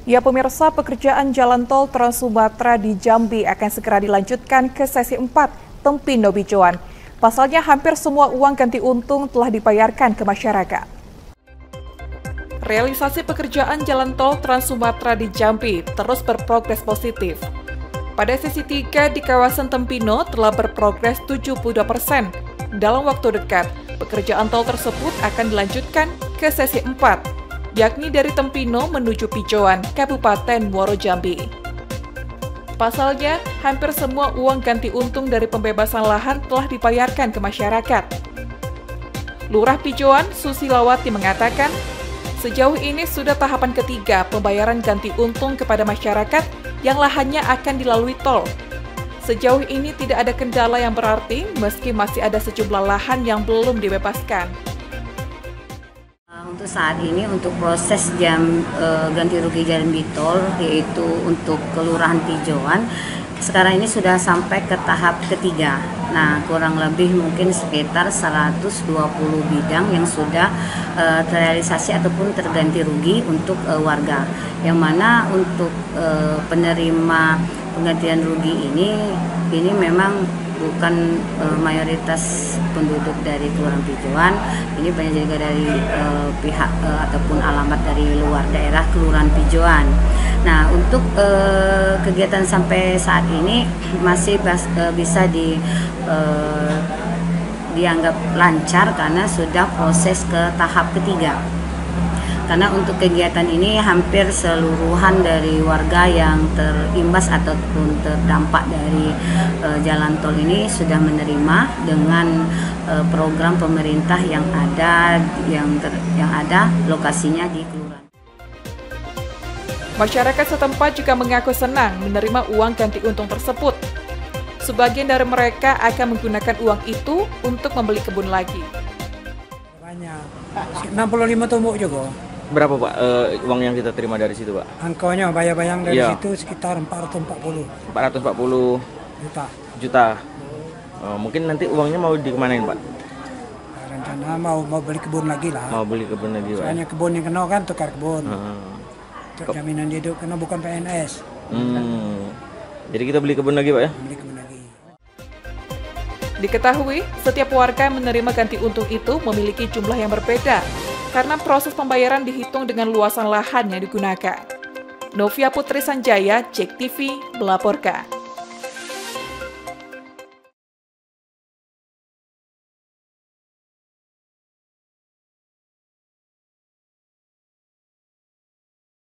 Ya pemirsa, pekerjaan jalan tol Trans Sumatera di Jambi akan segera dilanjutkan ke sesi 4, Tempino Bijoan. Pasalnya hampir semua uang ganti untung telah dibayarkan ke masyarakat. Realisasi pekerjaan jalan tol Trans Sumatera di Jambi terus berprogres positif. Pada sesi 3 di kawasan Tempino telah berprogres 72%. Dalam waktu dekat, pekerjaan tol tersebut akan dilanjutkan ke sesi 4. Yakni dari Tempino menuju Pijoan, Kabupaten Muaro Jambi. Pasalnya, hampir semua uang ganti untung dari pembebasan lahan telah dibayarkan ke masyarakat. Lurah Pijoan, Susilawati mengatakan, sejauh ini sudah tahapan ketiga pembayaran ganti untung kepada masyarakat yang lahannya akan dilalui tol. Sejauh ini tidak ada kendala yang berarti meski masih ada sejumlah lahan yang belum dibebaskan. Untuk saat ini untuk proses ganti rugi jalan tol yaitu untuk Kelurahan Pijoan sekarang ini sudah sampai ke tahap ketiga. Nah, kurang lebih mungkin sekitar 120 bidang yang sudah terrealisasi ataupun terganti rugi untuk warga. Yang mana untuk penerima penggantian rugi ini memang bukan mayoritas penduduk dari Kelurahan Pijoan, ini banyak juga dari pihak ataupun alamat dari luar daerah Kelurahan Pijoan. Nah, untuk kegiatan sampai saat ini masih bisa dianggap lancar karena sudah proses ke tahap ketiga. Karena untuk kegiatan ini hampir seluruhan dari warga yang terimbas ataupun terdampak dari jalan tol ini sudah menerima dengan program pemerintah yang ada lokasinya di kelurahan. Masyarakat setempat juga mengaku senang menerima uang ganti untung tersebut. Sebagian dari mereka akan menggunakan uang itu untuk membeli kebun lagi. Banyak, 65 tumbuk juga. Berapa Pak uang yang kita terima dari situ Pak? Angkanya bayang-bayang dari situ sekitar 440 juta. Mungkin nanti uangnya mau dikemanain Pak? Rencana mau beli kebun lagi lah. Mau beli kebun lagi Pak? Soalnya kebun yang kena kan tukar kebun. Untuk jaminan hidup karena bukan PNS. Jadi kita beli kebun lagi Pak ya? Beli kebun lagi. Diketahui, setiap warga yang menerima ganti untung itu memiliki jumlah yang berbeda karena proses pembayaran dihitung dengan luasan lahan yang digunakan. Novia Putri Sanjaya, JEK TV, melaporkan.